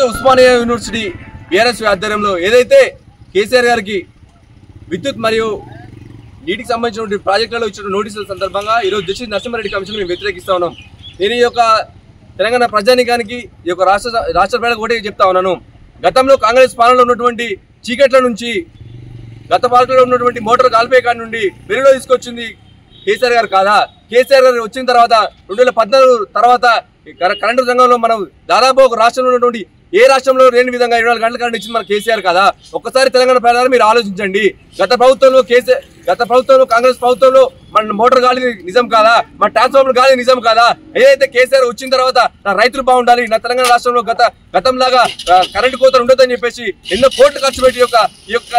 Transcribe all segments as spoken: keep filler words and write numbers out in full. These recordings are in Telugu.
ఉస్మానియా యూనివర్సిటీ బీఆర్ఎస్ ఆధ్వర్యంలో ఏదైతే కేసీఆర్ గారికి విద్యుత్ మరియు నీటికి సంబంధించిన ప్రాజెక్టులలో ఇచ్చిన నోటీసుల సందర్భంగా ఈరోజు జస్టిస్ నరసింహారెడ్డి కమిషన్ మేము వ్యతిరేకిస్తా ఉన్నాం. నేను ఈ యొక్క తెలంగాణ ప్రజానికానికి ఈ యొక్క రాష్ట్ర రాష్ట్ర ప్రజలకు ఒకటే చెప్తా ఉన్నాను. గతంలో కాంగ్రెస్ పాలనలో ఉన్నటువంటి చీకట్ల నుంచి, గత పాలనలో ఉన్నటువంటి మోటార్ కాల్పే కాడి నుండి వెలుగులో తీసుకొచ్చింది కేసీఆర్ గారు కాదా? కేసీఆర్ గారు వచ్చిన తర్వాత రెండు వేల పద్నాలుగు తర్వాత కరెంటు రంగంలో మనం దాదాపు ఒక రాష్ట్రంలో ఉన్నటువంటి ఏ రాష్ట్రంలో లేని విధంగా ఇరవై నాలుగు గంటల కరెంట్ ఇచ్చింది మన కేసీఆర్ కదా. ఒక్కసారి తెలంగాణ ప్రజలు మీరు ఆలోచించండి. గత ప్రభుత్వంలో కేసీఆర్ గత ప్రభుత్వంలో కాంగ్రెస్ ప్రభుత్వంలో మన మోటార్ గాలి నిజం కాదా? మన ట్రాన్స్ఫార్మర్ గాలి నిజం కాదా? ఏదైతే కేసీఆర్ వచ్చిన తర్వాత నా రైతులు బాగుండాలి, నా తెలంగాణ రాష్ట్రంలో గత గతంలాగా కరెంటు కోత ఉండొద్దని చెప్పేసి ఎన్నో కోట్లు ఖర్చు పెట్టి యొక్క ఈ యొక్క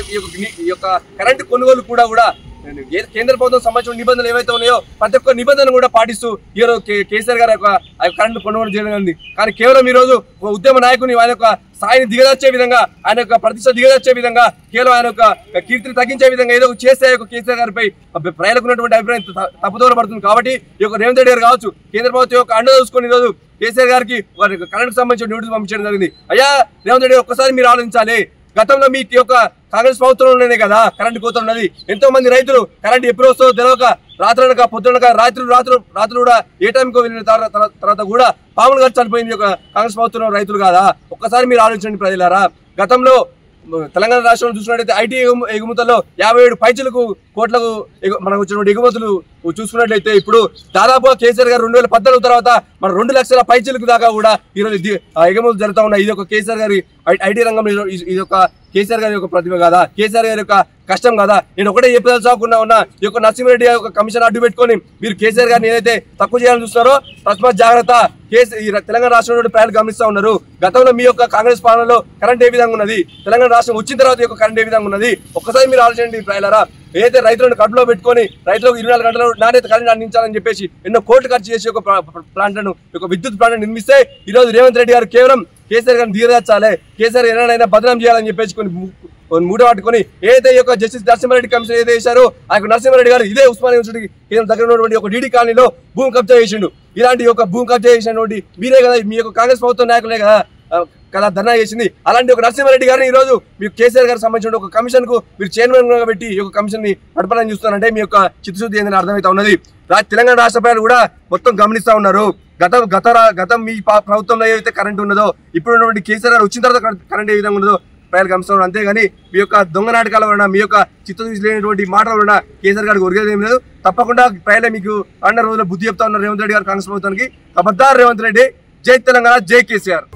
ఈ యొక్క కరెంటు కొనుగోలు కూడా కూడా కేంద్ర ప్రభుత్వం సంబంధించిన నిబంధనలు ఏవైతే ఉన్నాయో ప్రతి ఒక్క నిబంధనలు కూడా పాటిస్తూ ఈరోజు కేసీఆర్ గారి యొక్క కరెంటు కొనుగోలు చేయడం. కానీ కేవలం ఈరోజు ఉద్యమ నాయకుని ఆయన యొక్క స్థాయిని దిగదర్చే విధంగా, ఆయన యొక్క ప్రతిష్ట దిగదర్చే విధంగా, కేవలం ఆయన యొక్క కీర్తిని తగ్గించే విధంగా ఏదో చేస్తే కేసీఆర్ గారిపై ప్రజలకు ఉన్నటువంటి అభిప్రాయం తప్పుదోవ పడుతుంది. కాబట్టి ఈ యొక్క రేవంత్ రెడ్డి గారు కావచ్చు, కేంద్ర ప్రభుత్వం యొక్క అండ చూసుకొని ఈరోజు కేసీఆర్ గారికి కరెంటుకు సంబంధించిన నోటీసులు పంపించడం జరిగింది. అయ్యా రేవంత్ రెడ్డి ఒక్కసారి మీరు ఆలోచించాలి. గతంలో మీ యొక్క కాంగ్రెస్ ప్రభుత్వంలోనే కదా కరెంటు కోత ఉన్నది. ఎంతో మంది రైతులు కరెంటు ఎప్పుడు వస్తుందో తెలియక రాత్రనక పొద్దునక రాత్రులు రాత్రులు రాత్రులు కూడా ఏ టైంకో వెళ్ళిన తర్వాత కూడా పాములు ఖర్చు చనిపోయింది యొక్క కాంగ్రెస్ ప్రభుత్వంలో రైతులు కాదా? ఒక్కసారి మీరు ఆలోచించండి ప్రజలారా. గతంలో తెలంగాణ రాష్ట్రంలో చూసుకున్నట్టయితే ఐటీ ఎగుమతుల్లో యాభై ఏడు పైచలకు కోట్లకు మనకు వచ్చిన ఎగుమతులు చూసుకున్నట్లయితే ఇప్పుడు దాదాపుగా కేసీఆర్ గారు రెండు వేల పద్నాలుగు తర్వాత మన రెండు లక్షల పైచలకు దాకా కూడా ఈరోజు ఎగుమతులు జరుగుతూ ఉన్నాయి. ఇది ఒక కేసీఆర్ గారి ఐటీ రంగంలో ఇది ఒక కేసీఆర్ గారి యొక్క ప్రతిభ కాదా? కేసీఆర్ గారి యొక్క కష్టం కదా? నేను ఒకటే చెప్పదలుచుకున్నా ఉన్నా, ఈ యొక్క నరసింహారెడ్డి గారి యొక్క కమిషన్ అడ్డు పెట్టుకొని మీరు కేసీఆర్ గారిని ఏదైతే తక్కువ చేయాలని చూస్తున్నారో తస్మాత్ జాగ్రత్త. కేసీ తెలంగాణ రాష్ట్రంలో ప్రజలు గమనిస్తూ ఉన్నారు. గతంలో మీ యొక్క కాంగ్రెస్ పాలనలో కరెంట్ ఏ విధంగా ఉన్నది, తెలంగాణ రాష్ట్రం వచ్చిన తర్వాత యొక్క కరెంట్ ఏ విధంగా ఉన్నది ఒక్కసారి మీరు ఆలోచించండి ప్రజలారా. ఏదైతే రైతులను కడుపులో పెట్టుకొని రైతులకు ఇరవై నాలుగు గంటల నాణ్యత కరెంట్ అందించాలని చెప్పేసి ఎన్నో కోట్లు ఖర్చు చేసి ఒక ప్లాంట్లను ఒక విద్యుత్ ప్లాంట్ నిర్మిస్తే ఈరోజు రేవంత్ రెడ్డి గారు కేవలం కేసీఆర్ గారిని దిగదార్చాలి, కేసీఆర్ ఎన్నడైనా బదనాం చేయాలని చెప్పేసి కొన్ని మూట పట్టుకొని ఏదైతే ఈ యొక్క జస్టిస్ నరసింహారెడ్డి కమిషన్ ఏదైతే చేశారో ఆ యొక్క నరసింహారెడ్డి గారు ఇదే ఉస్మానియా యూనివర్సిటీకి కేంద్రం దగ్గర ఉన్నటువంటి ఒక డీడీ కాలనీలో భూమి కబ్జా చేసిండు. ఇలాంటి యొక్క భూమి కబ్జా చేసినటువంటి మీరే కదా, మీ యొక్క కాంగ్రెస్ ప్రభుత్వ నాయకులే కదా కదా ధర్నా చేసింది. అలాంటి ఒక నరసింహారెడ్డి గారిని ఈరోజు మీరు కేసీఆర్ గారికి సంబంధించిన ఒక కమిషన్ కు మీరు చైర్మన్ గా పెట్టి ఈ యొక్క కమిషన్ ని నడపాలని చూస్తున్నారంటే మీ యొక్క చిత్తశుద్ధి ఏందని అర్థమవుతా ఉన్నది. తెలంగాణ రాష్ట్ర ప్రజలు కూడా మొత్తం గమనిస్తా ఉన్నారు. గతం గత గతం మీ ప్రభుత్వంలో ఏదైతే కరెంట్ ఉన్నదో ఇప్పుడు ఉన్నటువంటి కేసీఆర్ గారు వచ్చిన తర్వాత కరెంట్ ఏ విధంగా ఉన్నదో ప్రజలు గమనిస్తున్నారు. అంతేగాని మీ యొక్క దొంగ నాటకాల వలన, మీ యొక్క చిత్తశుద్ధి లేనటువంటి మాటల వలన కేసీఆర్ గారికి ఒరిగేది ఏం లేదు. తప్పకుండా ప్రజలే మీకు అన్న రోజుల్లో బుద్ధి చెప్తా ఉన్నారు రేవంత్ రెడ్డి గారు కాంగ్రెస్ ప్రభుత్వానికి. ఖబర్దార్ రేవంత్ రెడ్డి. జై తెలంగాణ, జై కేసీఆర్.